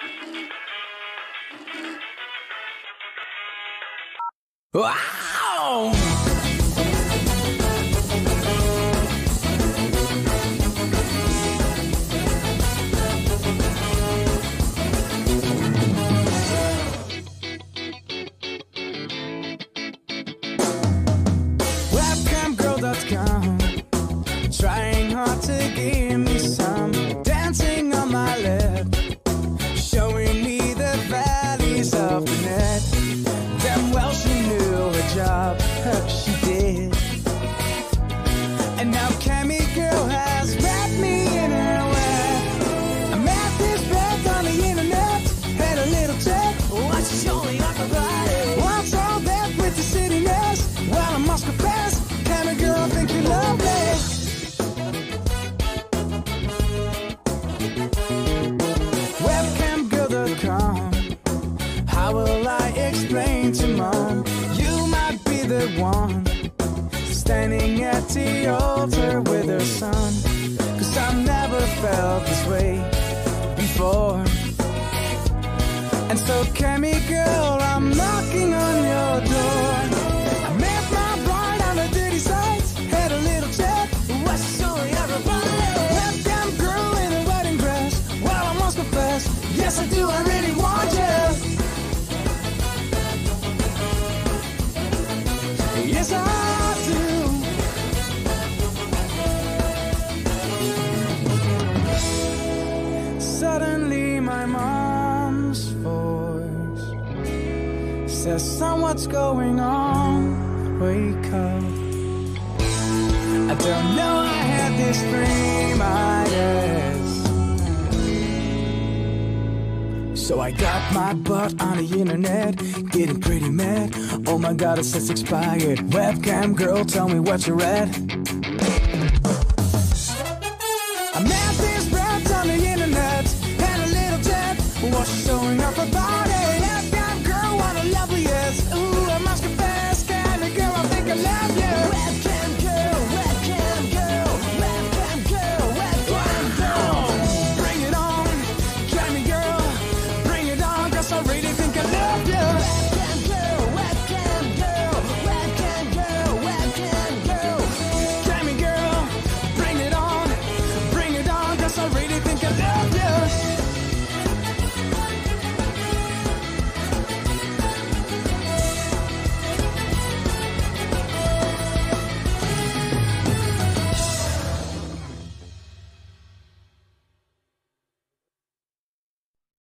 Wow! Webcamgirl.com, trying hard to give me some, dancing on my lip, showing me the valleys of the net. Damn well she knew her job, she did. And now Cammy Girl has wrapped me in her web. I met this red on the internet, had a little chat, what's showing up about it? What's all that with the cityness? Well, I must confess, Cammy Girl, I think you're lovely. Webcamgirl.com, how will I explain to mom? You might be the one standing at the altar with her son. Cause I've never felt this way before. And so Cammy Girl, I'm knocking on your door. I met my bride on the dirty side, had a little chat, what's showing everybody? Webcam girl in a wedding dress, well I must confess, yes I do, I really want you. Yes I do. Suddenly my mom's voice says, son, what's going on? Wake up. I don't know, I had this dream, I guess. So I got my butt on the internet, getting pretty mad. Oh my god, it says expired. Webcam girl, tell me what you're at.